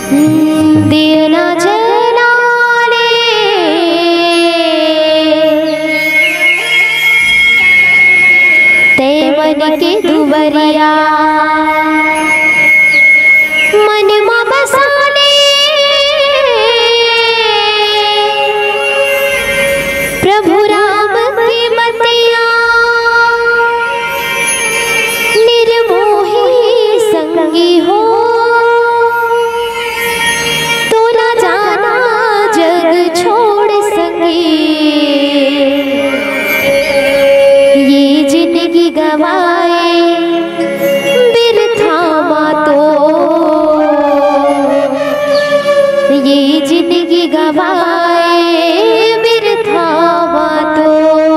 दिया जला ले ते मन के दुवरिया मन में बसा ले प्रभु राम की मतिया निर्मोही संगी हो गवाए बिरथा मातो ये जिंदगी गवाए बिरथा मातो।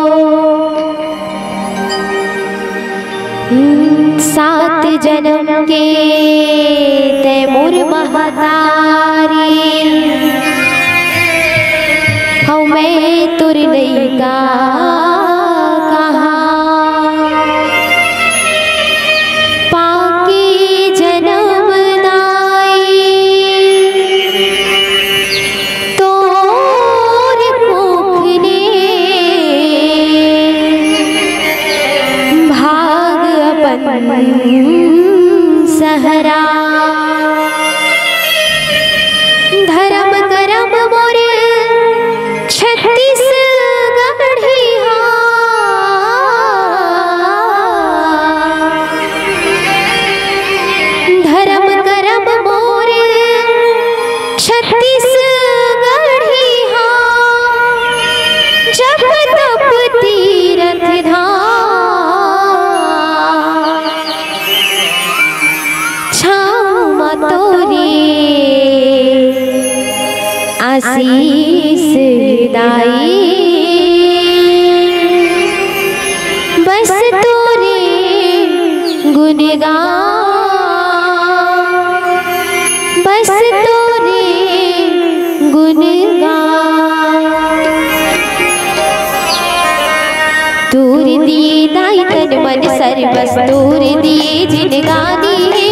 सात जन्म के तैमूर महतारी हूँ मैं तुर नहीं का सहरा धर्म करम मोरे 36 गढ़िया धर्म करम मोरे 36 गढ़िया जब तप तीरथ धाम आशीष दाई बस तोरे गुनगान बस तोरे गुनगान। तूर दिए दाई तन मन सर्वस तूर दिए जिनगानी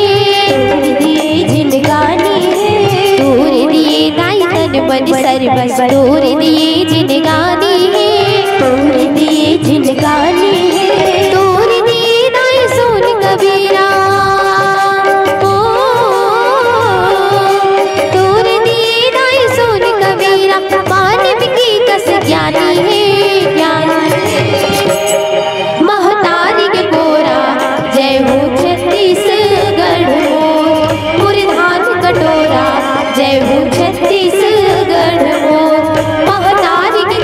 मन सर्वस तूर दिए जिनगानी तूर दिए जिनगानी तूर दिए दाई सोन कबीरा ओ तूर दिए दाई सोन कबीरा मानव की कस ज्ञानी है ज्ञानी महतारी के गोरा जय हो छत्तीसगढ़ मुरधान कटोरा जय हो छत्तीसगढ़ महतारी के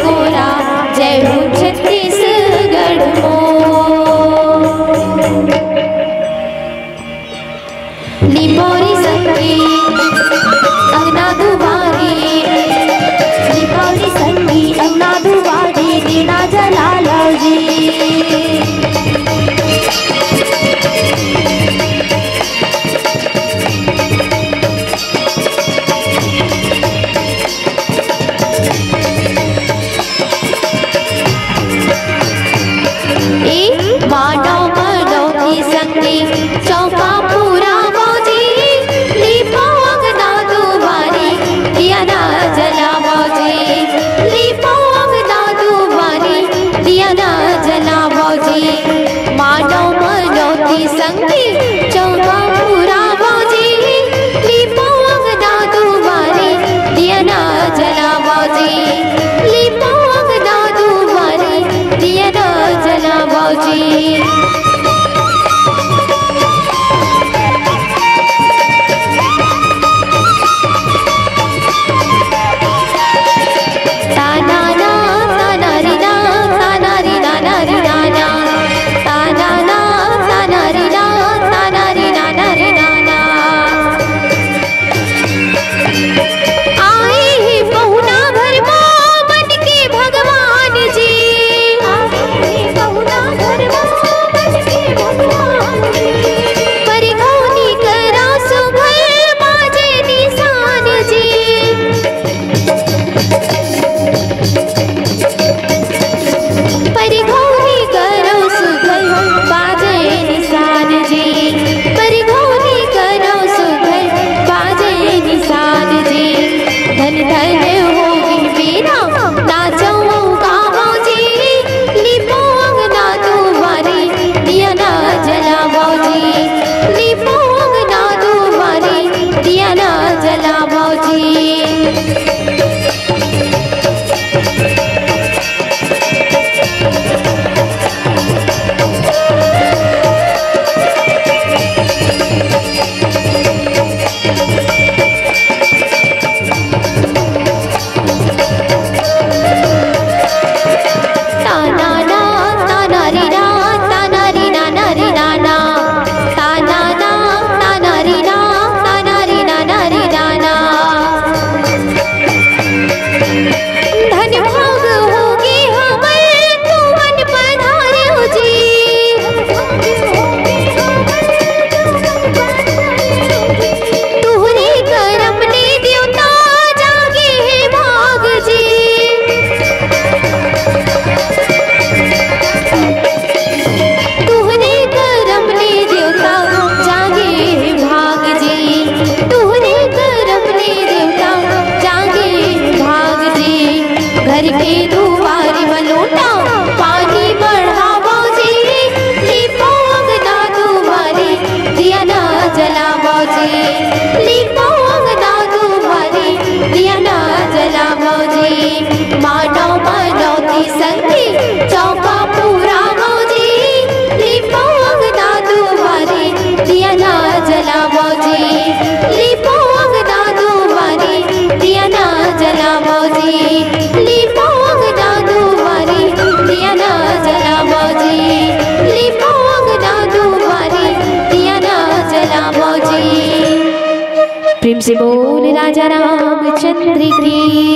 तुहरे करम ने देवता जागे भाग से। घर के दुआरी बलोटा पानी बढ़ावो जी, लीपो अंगना तुम्हारे दिया ना जलावो जी, लीपो अंगना तुम्हारे दिया ना जलावो जी। मानो मनौती संगी चौका पूरा हो जी, लीपो अंगना तुम्हारे दिया ना जलावो जी, लीपो अंगना तुम्हारे दिया ना जलावो जी, लीपो अंगना तुम्हारे दिया ना जलावो जी, लीपो अंगना तुम्हारे दिया ना जलावो जी। प्रेम से बोल राजा रामचंद्र की।